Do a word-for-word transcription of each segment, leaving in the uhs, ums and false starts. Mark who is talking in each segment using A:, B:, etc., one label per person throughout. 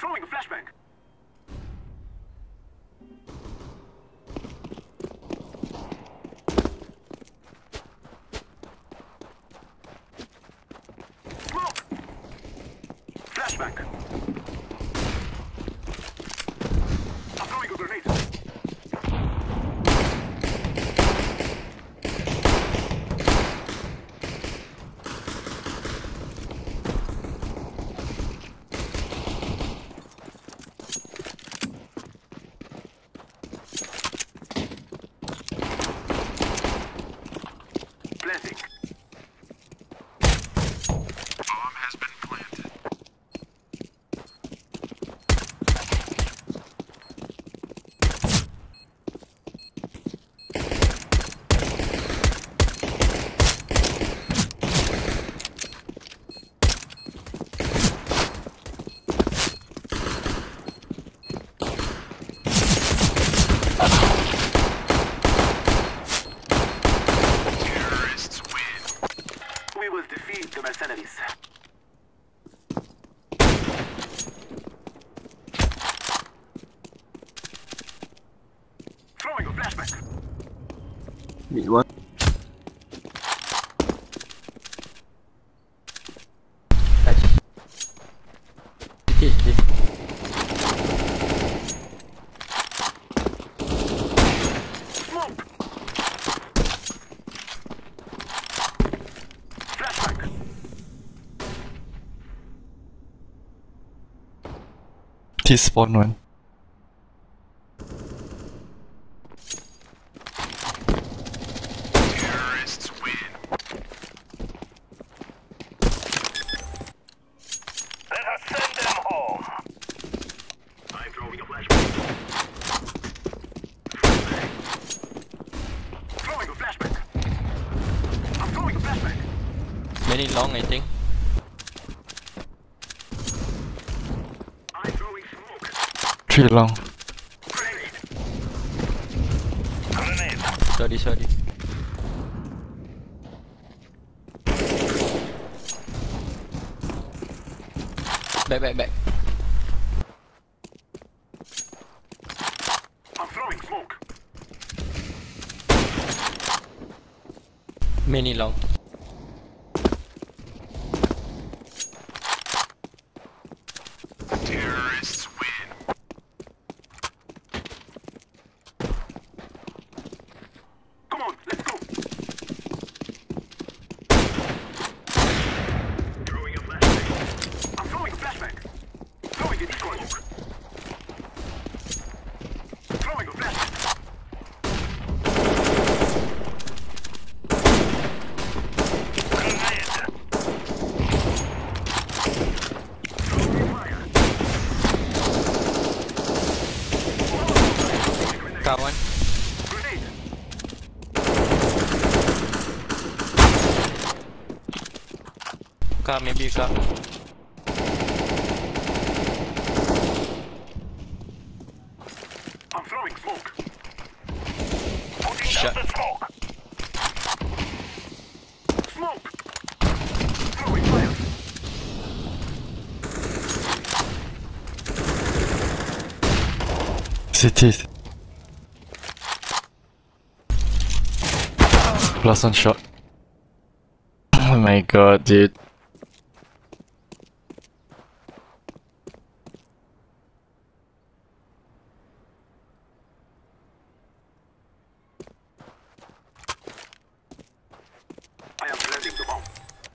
A: throwing a flashbang. Smoke! Flashbang. I'm throwing a grenade. Planting. Bomb has been planted. We will defeat the mercenaries. Throwing a flashback.
B: Mid one.
A: Smoke! Flashback.
B: T spawn one.
A: Terrorists win. Let us send them home. I'm throwing a flashback. Flashbang. Throwing a flashback. I'm throwing a flashback.
C: Many long, I think.
A: I'm throwing smoke.
B: Three long.
A: Grenade. Grenade.
C: Sorry, sorry. Back, back, back.
A: I'm throwing smoke.
C: Many long.
A: Terrorists win. Come on, let's go. Throwing a flashbang. I'm throwing a flashbang. Throwing a decoy. Throwing a flashbang. Grenade. Throwing fire.
C: Got one.
A: Grenade.
C: Car, maybe car.
A: I'm throwing smoke. Putting
C: Shot.
A: down the smoke. Smoke. Throwing fire.
B: City. Plus one shot. Oh my god, dude.
A: I am planting the bomb.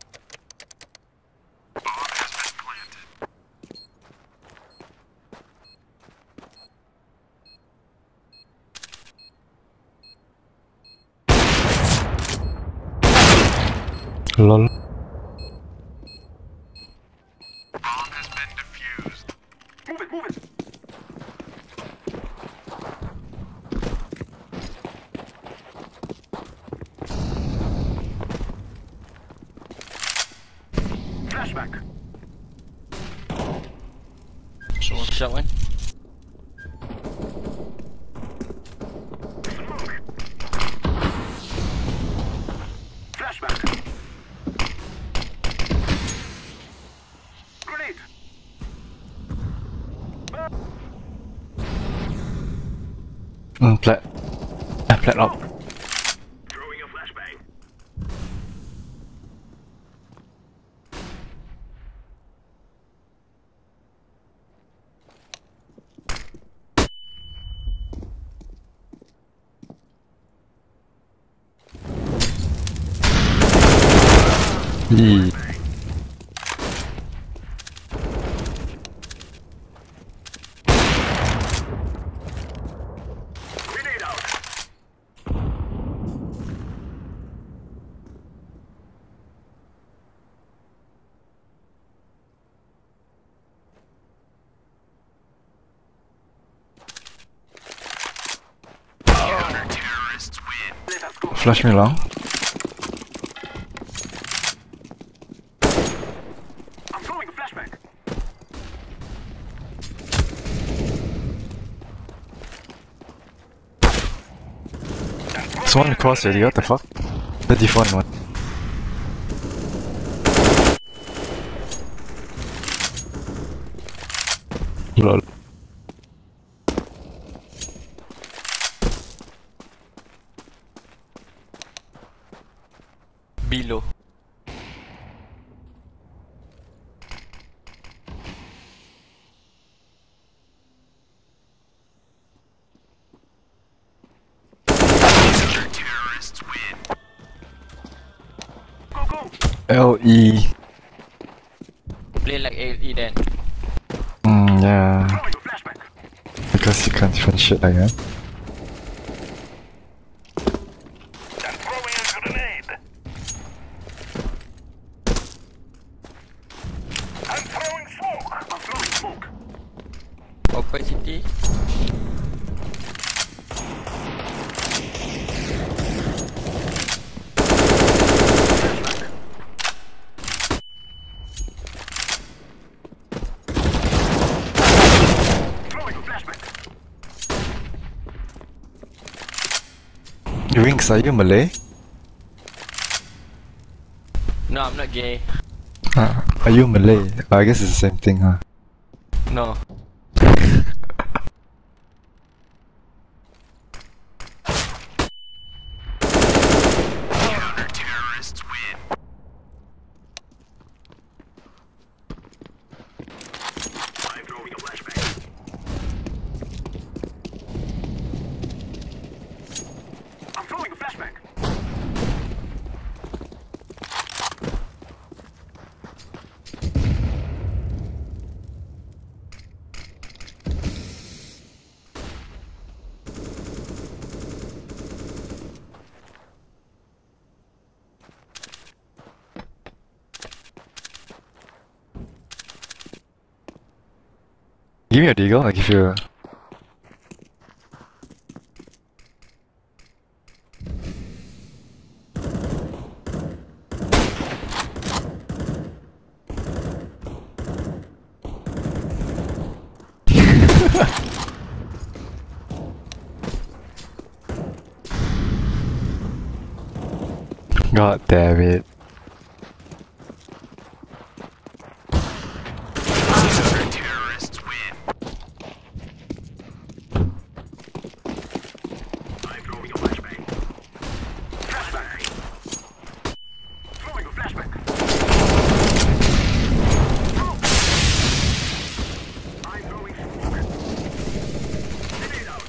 A: Bomb has been planted.
B: Lol.
A: Bomb has been defused. Move it, move it. Flashback.
C: Someone shot one.
A: Smoke. Flashback. Grenade.
B: Mm, plat. Ah, plat up.
A: Throwing a flashbang.
B: Yee.
A: Grenade out. Counter-terrorists win. Let us go.
B: Flash me long.
A: I'm throwing a flashbang.
B: There's one across already, what the fuck? The default one. Lol.
C: Below.
A: Counter-terrorists win. Go, go.
B: L E.
C: Play like L E then.
B: Mm, yeah.
A: Throwing a flashbang.
B: Because you can't differentiate like that.
A: I'm throwing a grenade. I'm throwing smoke. I'm throwing smoke.
C: Opacity.
A: Throwing a flashbang.
B: Wings, are you Malay?
C: No, I'm not gay.
B: Huh. Are you Malay? Oh, I guess it's the same thing, huh?
C: No.
A: Counter-terrorists win. I'm throwing a flashbang. I'm throwing a flashbang.
B: Give me a deagle, I give you a... God damn it.
A: Counter-terrorists win. I'm throwing a flashbang. Flashbang. Throwing a flashbang. I'm throwing smoke. Grenade out.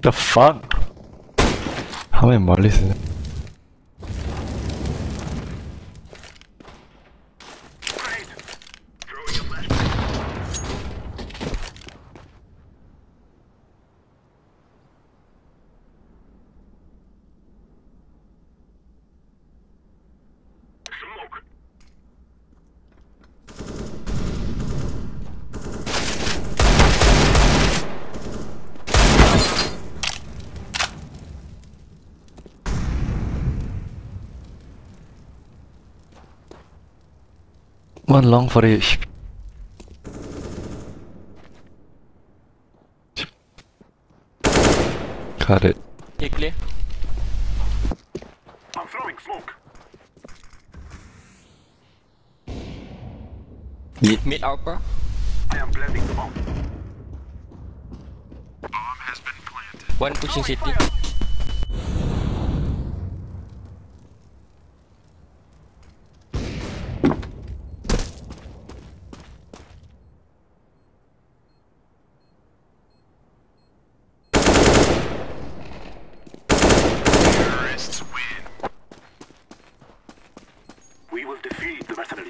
B: The fuck? How many mollies is it?
A: Grenade. Throwing a flashbang. Smoke.
B: One long for each. Got it.
C: Okay, clear.
A: I'm throwing smoke.
C: Mid, mid upper.
A: I am planting the bomb.
C: One pushing city.
A: Fire. Terrorists win. We will defeat the mercenaries.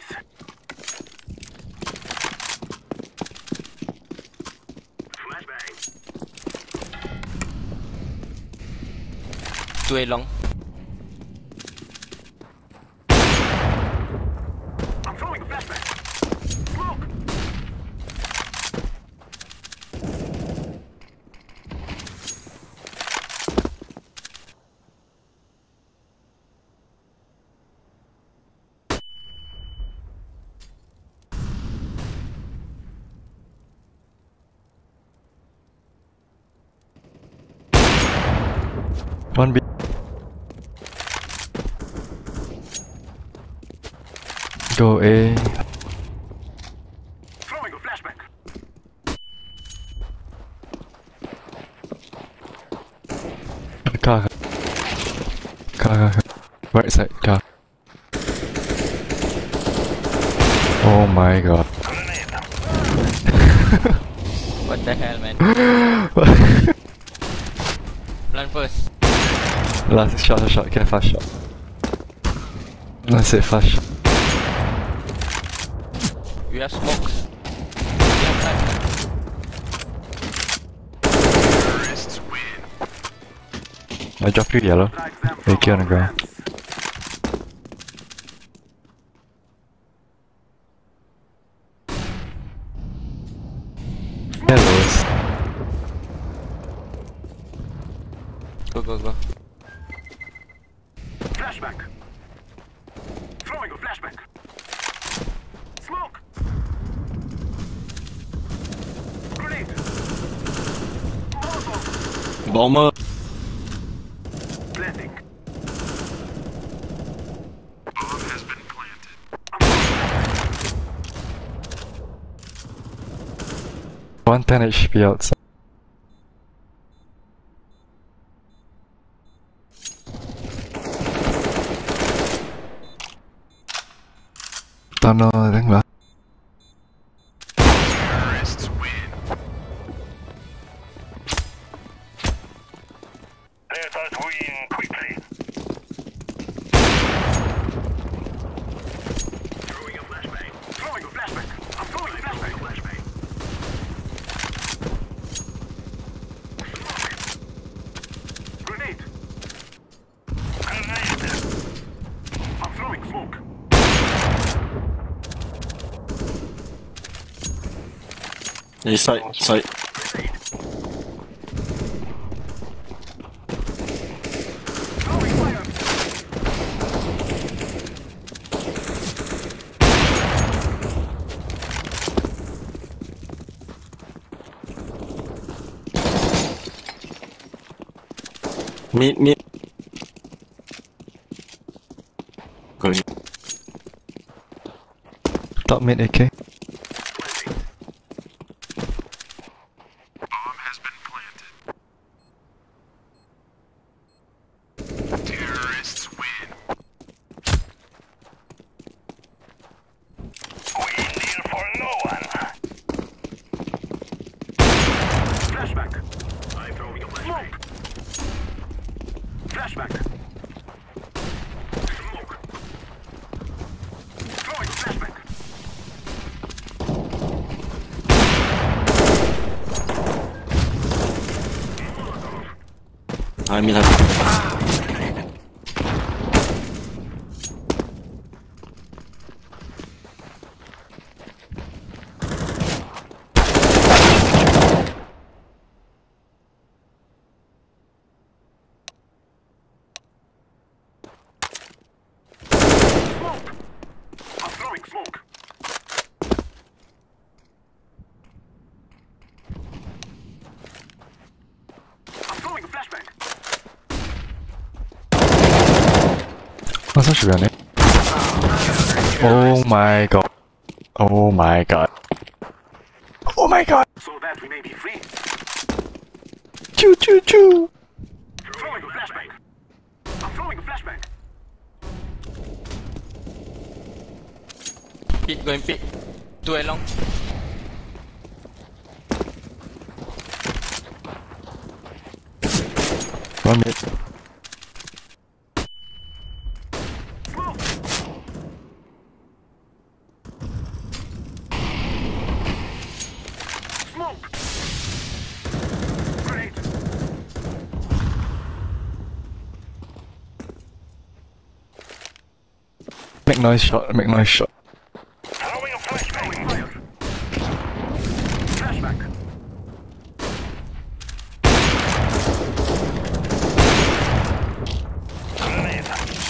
A: Flashbang.
C: Two A long.
A: I'm throwing a flashbang. Smoke.
B: One B. Go A.
A: Throwing a flashbang.
B: Car. Car, car, car. Right side, car. Oh my god.
C: What the hell, man? Run first.
B: Last shot, last shot, get fast shot. That's it, fast shot.
C: We have smokes. We have time.
A: Terrorists win.
B: I drop you yellow.
A: Drag them
B: Make
A: from
B: you on the
A: our
B: ground.
A: lands.
B: Yellows.
C: Go, go, go.
A: Flashbang. Throwing a flashbang. Smoke. Grenade. Molotov.
C: Bomber.
A: Planting. Bomb has been planted.
B: one ten H P outside. Tunnel, đánh vào.
A: Terrorists win. Let us win quickly. Throwing a flashbang. Throwing a flashbang. I'm throwing a flashbang. flashbang. Grenade. Grenade. I'm throwing smoke.
C: Yeah, sight, sight.
A: Throwing fire.
C: Mid, mid. Going.
B: Top mid A K.
A: Bomb has been planted. Terrorists win. We kneel for no one. Flashback. I'm throwing a flashbang.
C: I mean, I
A: Smoke! I'm throwing smoke. I'm throwing a flashbang.
B: What's that should be on it? Oh my god. Oh my god. Oh my god.
A: So that we may be free.
B: Choo choo choo.
A: Throwing a flashbang. I'm throwing a flashbang.
C: pit, going pit. Two along.
B: One minute.
A: Smoke! Smoke! Grenade!
B: Make noise shot. Make noise shot.
A: Throwing a flashbang. Fire. Flashbang. Grenade.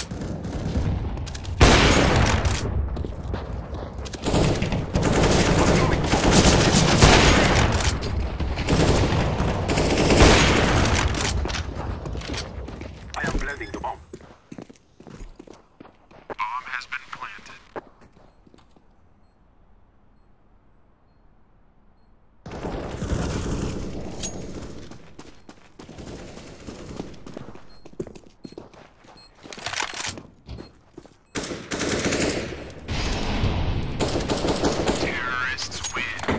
A: I am planting the bomb. Bomb has been planted. Terrorists win.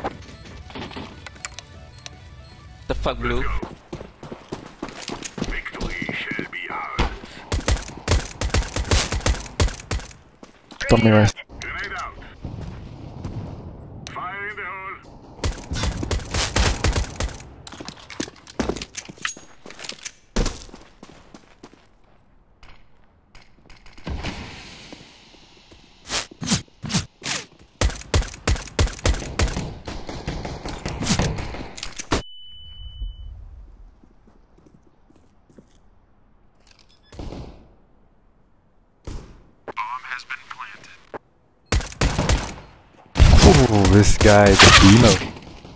C: The fuck, blue?
A: Victory shall be ours.
B: Stop me, guys.
A: Grenade out. Fire in the hole. Bomb has been planted.
B: Oh, this guy, the Dino.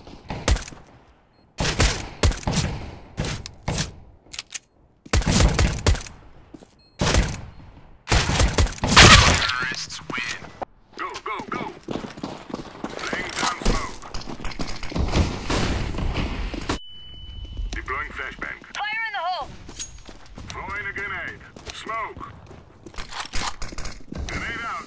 A: Terrorists win. Go, go, go. Laying down smoke. Deploying flashbang.
D: Fire in the hole!
A: Throwing a grenade. Smoke. Grenade out.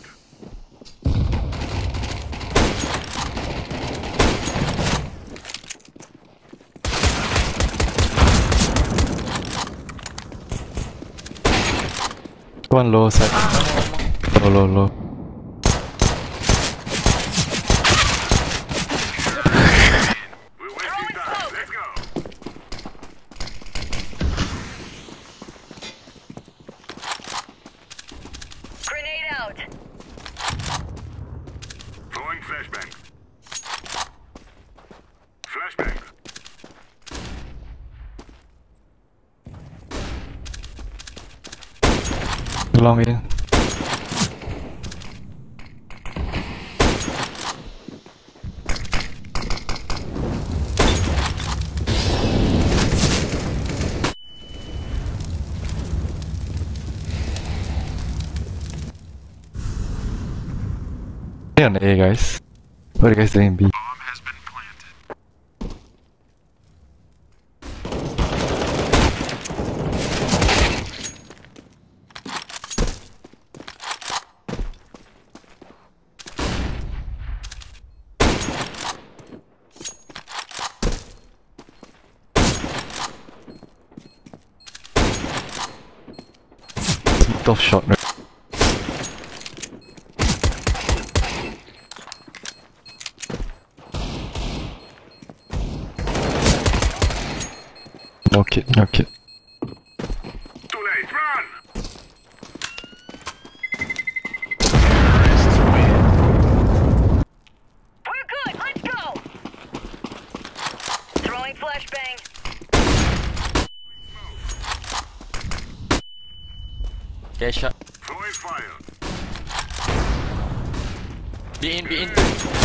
B: One low side. Low, low, low.
A: We're wasting time. Let's go.
D: Grenade out!
A: Throwing flashbang. Flashbang.
B: Long in. Stay on A, guys. What are you guys doing B?
A: Bomb has been planted.
B: Tough shot, right? No kit, no kit.
C: Yeah, shot.
A: Throwing fire.
C: Be in, be in.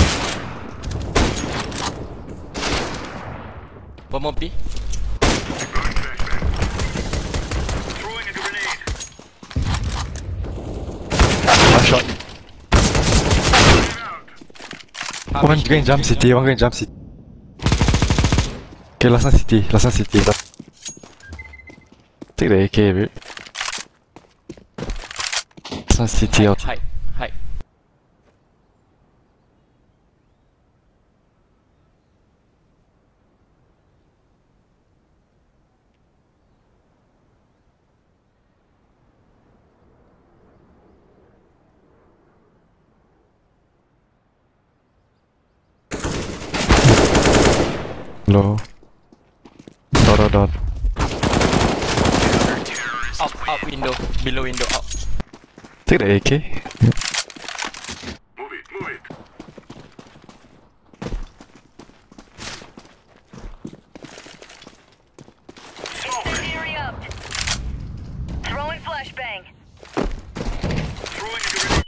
C: One more B.
A: Deploying flashbang. Throwing a grenade.
B: One shot.
A: Grenade out.
C: Half
B: One
C: H P.
B: going jump city, one going jump city. Okay, last one city, last one city. Take the A K, babe. Last one city
C: Hide,
B: out.
C: hide, hide.
B: Low. Dot dot dot.
C: Up, up window. Below window, up.
B: Take the A K.
A: Move it, move it.
D: Incendiary out. Throwing flashbang.
A: Throwing a grenade.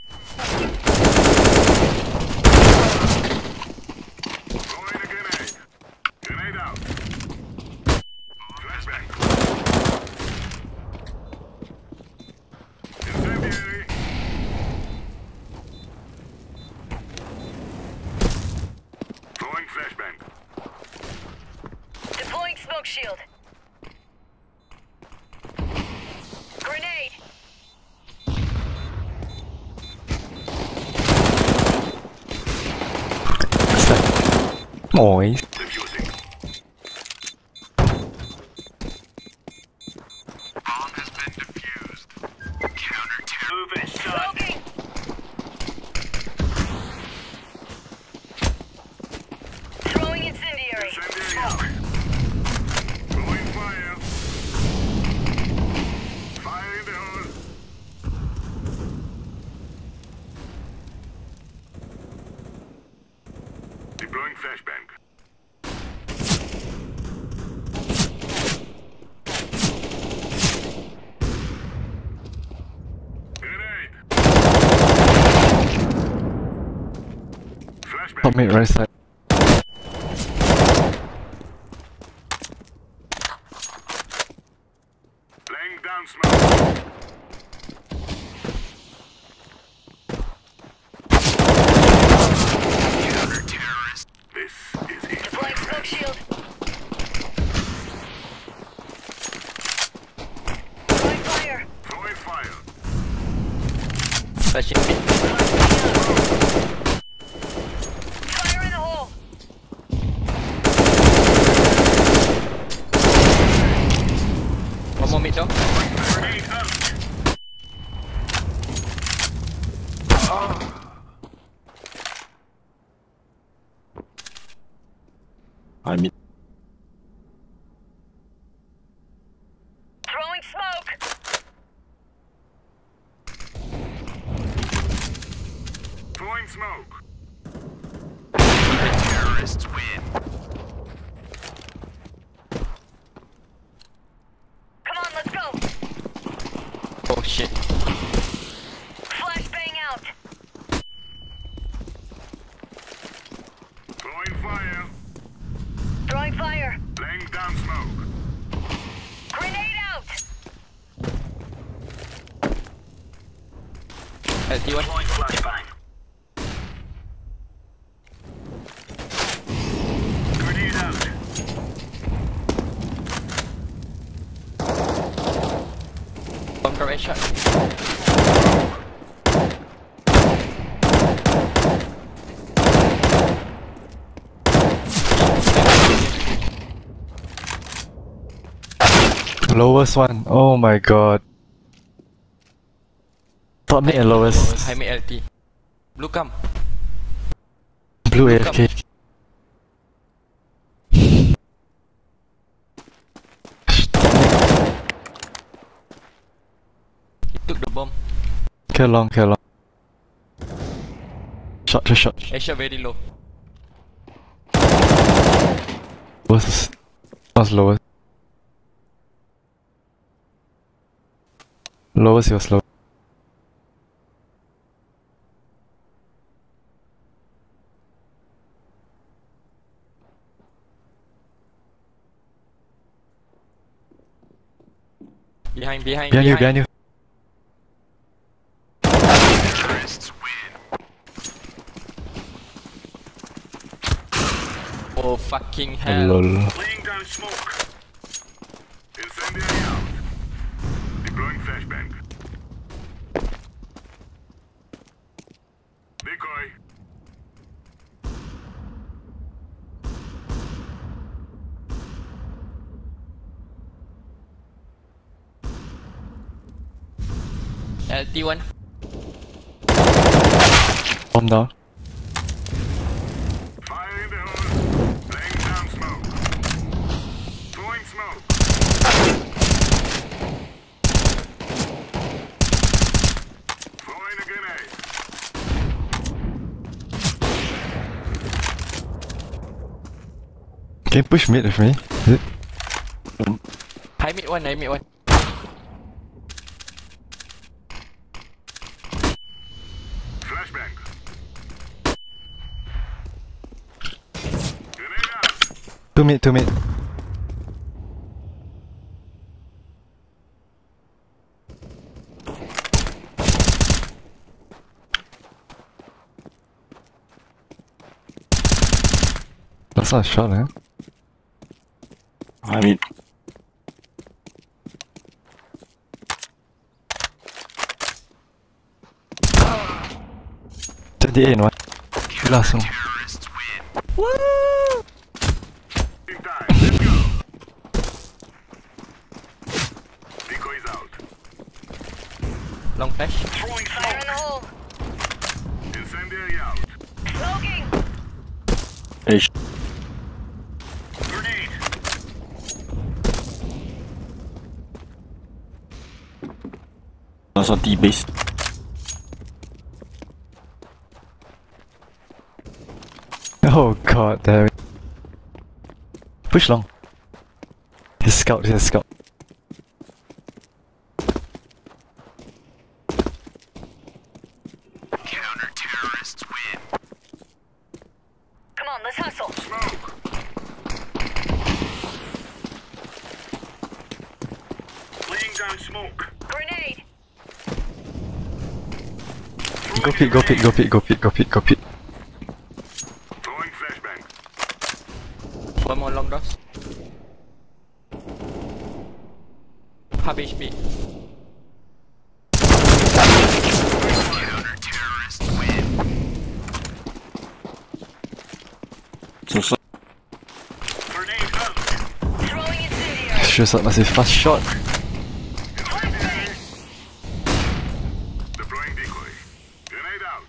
A: Throwing a grenade. Grenade out. Flashbang. Incendiary. Throwing flashbang.
D: Deploying smoke shield. Grenade.
B: Nice.
A: Defusing. Bomb has been defused. Counter terror. Move it, son.
D: Smoking. Throwing incendiary.
A: Incendiary out. Throwing fire. Fire in the hole. Deploying flashbang. Grenade. Flashbang.
B: Top mid right side.
A: Laying down smoke. Counter terrorist. This is it.
D: Deploying smoke shield. Throwing fire.
A: Throwing fire.
C: Flashing B.
D: Fire in the hole.
C: One more mid door.
A: Grenade out.
B: I mean,
D: Throwing smoke.
A: Throwing smoke. The terrorists win.
D: Come on, let's go.
C: Oh shit.
D: Flashbang out.
A: Throwing fire.
D: Throwing fire.
A: Laying down smoke.
D: Grenade out.
C: L T one.
A: Deploying flashbang. Grenade out.
C: Bunker right shot.
B: lowest one. Oh my god. Top mid and lowest.
C: High mid L T. Blue come.
B: Blue A F K.
C: He took the bomb.
B: Kill long, kill long. Shot to shot.
C: A shot very low.
B: Lowest. Was lowest. Lowest was low.
C: Behind, behind,
B: Behind you, behind you.
A: Terrorists win.
C: Oh fucking hell.
B: Lol.
A: Laying down smoke. Incendiary out. Deploying flashbang. Decoy.
C: L T one.
B: Bomb down.
A: Fire in the hole. Laying down smoke. Throwing smoke. Throwing a grenade.
B: Can you push mid with me? Is it?
C: High mid one, high mid one.
A: Flashbang. Grenade out.
B: Two mid, two mid. That's not a shot, eh?
E: I mean,
B: twenty-eight in one. Last one.
A: Terrorists win. In time. Let's go. Decoys out.
C: Long flash.
A: Throwing
D: Fire in the
A: smoke.
D: hole.
A: Incendiary out.
D: Smoking.
E: hey, sh-
A: Grenade.
E: that's on D-base.
B: Oh god damn it. Push long. He's scout, he's a scout.
A: Counter terrorists win.
D: Come on, let's hustle.
A: Smoke. Laying down smoke.
D: Grenade.
B: Go pit, go pit, go pit, go pit, go pit, go pit.
A: Throwing flashbang.
C: One more long doors. Half H P.
A: Counter terrorists win.
E: So, so,
A: Grenade out.
D: Throwing incendiary.
B: Just like massive fast shot.
A: Incendiary. Deploying decoy. Grenade out.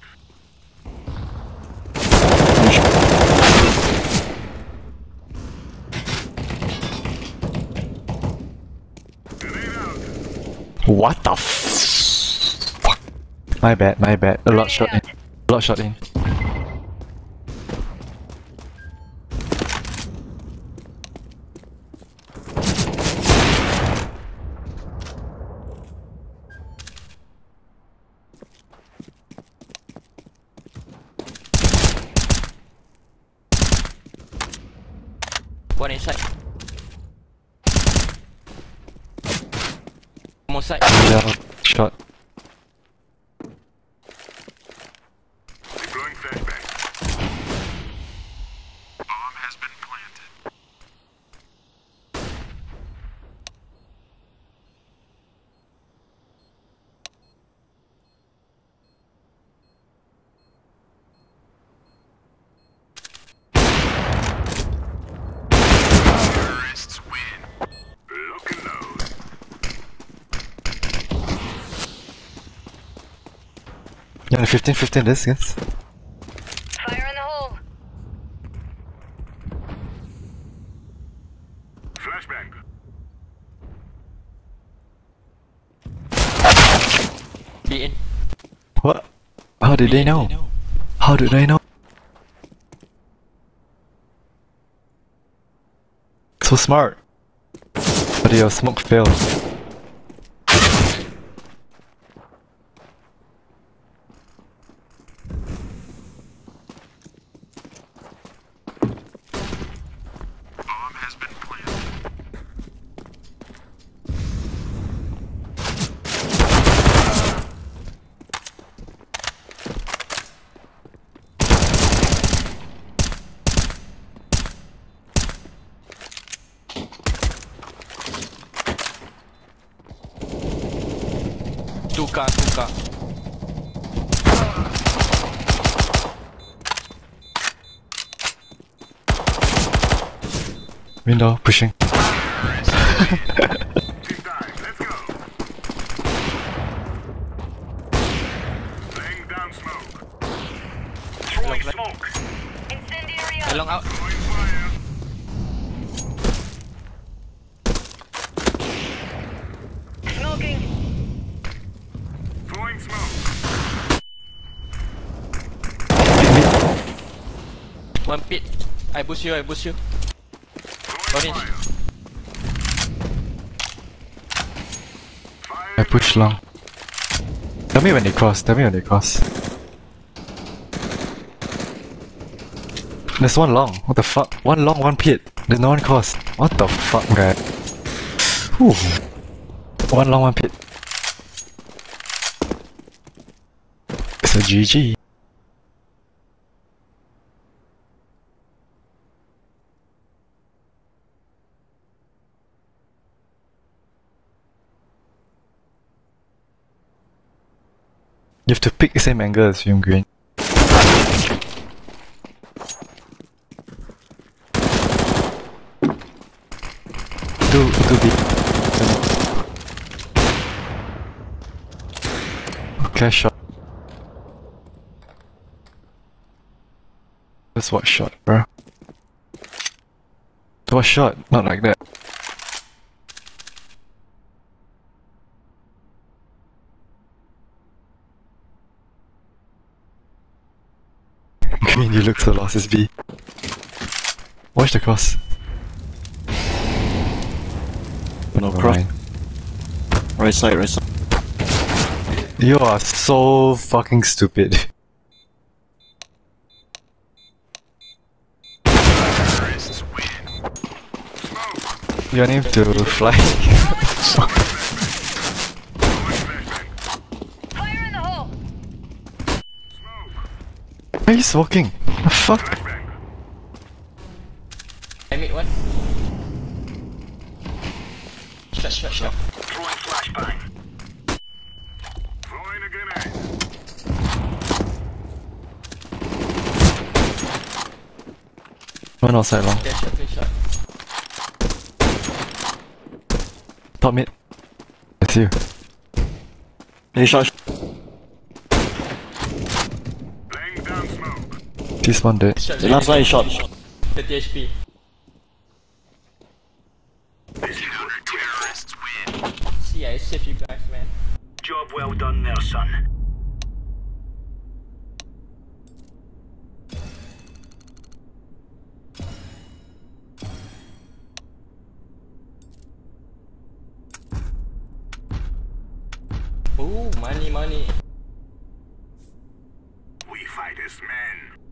A: Grenade out.
B: What the f? Fuck. My bad, my bad. A lot shot in. A lot shot in.
C: One inside. One more side.
B: Yeah, shot.
A: Deploying flashbang. Bomb has been planted. Terrorists win. Lock and load.
B: Yeah, fifteen fifteen this, guys.
D: Fire in the hole.
A: Flashbang.
C: Be in.
B: What? How did they know? How did they know? So smart. But your smoke failed.
A: Bomb has been planted.
C: Hookah, hookah.
B: Window, pushing.
A: Team dive. Let's go. Laying down smoke. Throwing smoke.
D: Incendiary
C: Along
D: out.
C: out.
A: Throwing fire.
D: Smoking.
A: Throwing smoke.
C: One pit. I push you, I push you.
A: Throwing
C: Orange.
A: fire.
B: I
A: Fire.
B: push long. Tell me when they cross, tell me when they cross. There's one long, what the fuck? One long, one pit. There's no one cross. What the fuck, guy? Whew. One long, one pit. It's a G G. You have to pick the same angle as film green. Do do B. Okay, shot. That's what shot, bro. What shot? Not like that. Green, you look so lost, it's B. Watch the cross.
E: No cross.
B: Alright.
E: Right side, right side.
B: You are so fucking stupid. You need to fly.
D: Fire in the hole.
B: Why are you smoking? The fuck?
C: I made one. Shot, shot, shot.
A: Throwing flashbang. Throwing a grenade.
B: One outside long.
C: Yeah, shot, shot.
B: Top mid. That's you.
E: Hey, shot.
A: Laying down smoke.
B: This one dead.
C: Shot,
E: The last line shot.
C: thirty H P.
A: This is where terrorists win.
C: See, I saved you guys, man.
A: Job well done there, son.
C: Ooh, money, money.
A: We fight as men.